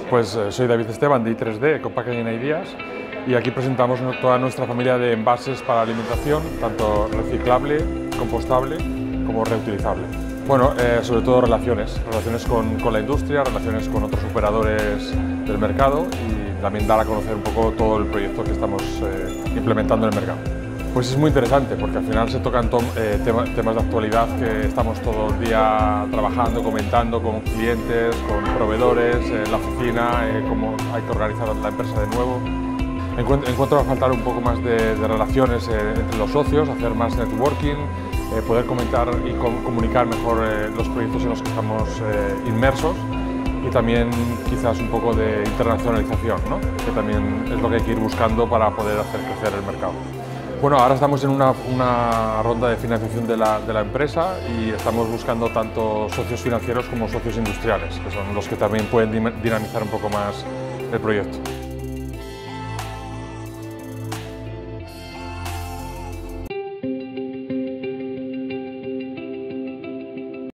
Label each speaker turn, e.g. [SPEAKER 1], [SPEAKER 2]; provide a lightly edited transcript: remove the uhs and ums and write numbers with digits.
[SPEAKER 1] Pues soy David Esteban de I3D, Eco-Packaging Ideas, y aquí presentamos toda nuestra familia de envases para alimentación, tanto reciclable, compostable como reutilizable. Bueno, sobre todo relaciones con la industria, relaciones con otros operadores del mercado y también dar a conocer un poco todo el proyecto que estamos implementando en el mercado. Pues es muy interesante porque al final se tocan temas de actualidad que estamos todo el día trabajando, comentando con clientes, con proveedores, en la oficina, cómo hay que organizar la empresa de nuevo. Encuentro a faltar un poco más de relaciones entre los socios, hacer más networking, poder comentar y comunicar mejor los proyectos en los que estamos inmersos y también quizás un poco de internacionalización, ¿no? Que también es lo que hay que ir buscando para poder hacer crecer el mercado. Bueno, ahora estamos en una ronda de financiación de la empresa y estamos buscando tanto socios financieros como socios industriales, que son los que también pueden dinamizar un poco más el proyecto.